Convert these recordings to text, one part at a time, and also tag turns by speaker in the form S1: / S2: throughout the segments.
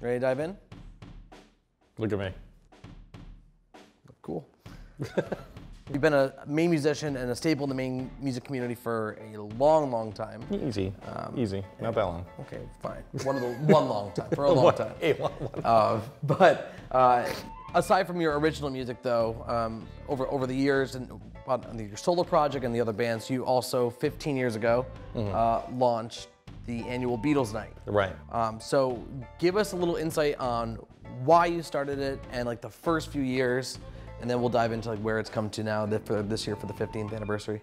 S1: Ready to dive in?
S2: Look at me.
S1: Cool. You've been a Maine musician and a staple in the Maine music community for a long, long time.
S2: Easy, easy, not that long.
S1: Okay, fine. One long time, for a long time. But aside from your original music though, over the years and on your solo project and the other bands, you also 15 years ago launched the annual Beatles Night.
S2: Right.
S1: So give us a little insight on why you started it and like the first few years, and then we'll dive into like where it's come to now this year for the 15th anniversary.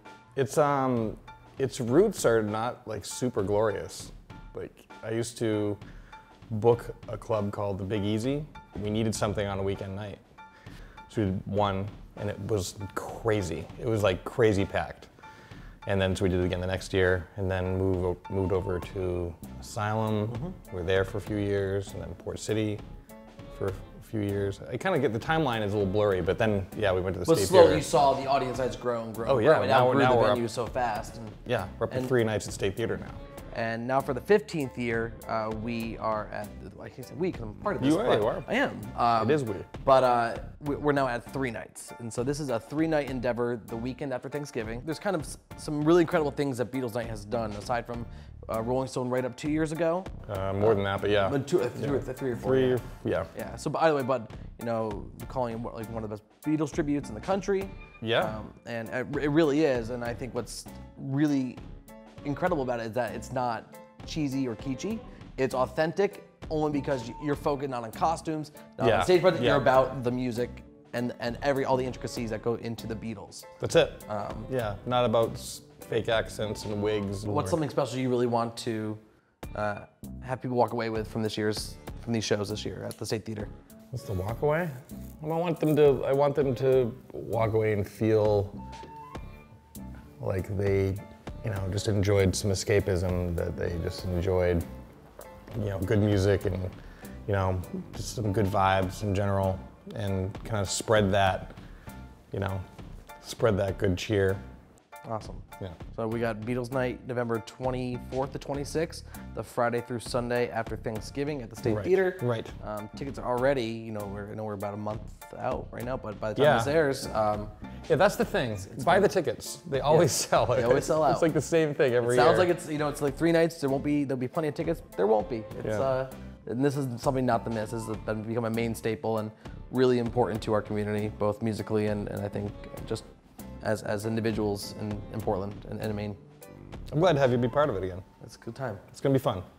S2: Its roots are not like super glorious. Like I used to book a club called the Big Easy. We needed something on a weekend night. So we did one and it was crazy. It was like crazy packed. And then so we did it again the next year and then moved over to Asylum. We were there for a few years and then Port City for a few years. I kind of get the timeline is a little blurry, but then yeah, we went to the State Theater.
S1: But slowly you saw the audience size grow and grow.
S2: Oh yeah,
S1: now
S2: we're
S1: the venue
S2: up,
S1: so fast.
S2: yeah, we're up to 3 nights at State Theater now.
S1: And now for the 15th year, we are at, like I said, we, because I'm part of this.
S2: You are.
S1: I am.
S2: It is we.
S1: But we're now at 3 nights. And so this is a 3-night endeavor the weekend after Thanksgiving. There's kind of some really incredible things that Beatles Night has done, aside from Rolling Stone right up 2 years ago.
S2: More than that, but yeah.
S1: Three or four.
S2: Yeah.
S1: Yeah, so by the way, Bud, you know, calling it like one of the best Beatles tributes in the country.
S2: Yeah.
S1: And it really is, and I think what's really incredible about it is that it's not cheesy or kitschy. It's authentic only because you're focused not on costumes, not on stage presence. You're about the music and all the intricacies that go into the Beatles.
S2: That's it. Yeah, not about fake accents and wigs.
S1: What's something special you really want to have people walk away with from these shows this year at the State Theater?
S2: What's the walk away? I want them to walk away and feel like they, you know, just enjoyed some escapism, that they just enjoyed, you know, good music and, you know, just some good vibes in general, and kind of spread that, you know, spread that good cheer.
S1: Awesome.
S2: Yeah.
S1: So we got Beatles Night, November 24th to 26th, the Friday through Sunday after Thanksgiving at the State Theater.
S2: Right.
S1: Tickets are already, you know, we're about a month out right now, but by the time this airs,
S2: yeah, that's the thing. Buy the tickets. They always sell.
S1: They always sell out.
S2: It's like the same thing every year.
S1: Sounds like it's, you know, it's like 3 nights. There'll be plenty of tickets. There won't be. It's and this is something not to miss. This has become a Maine staple and really important to our community, both musically and I think just as individuals in Portland and in Maine.
S2: I'm glad to have you be part of it again.
S1: It's a good time.
S2: It's gonna be fun.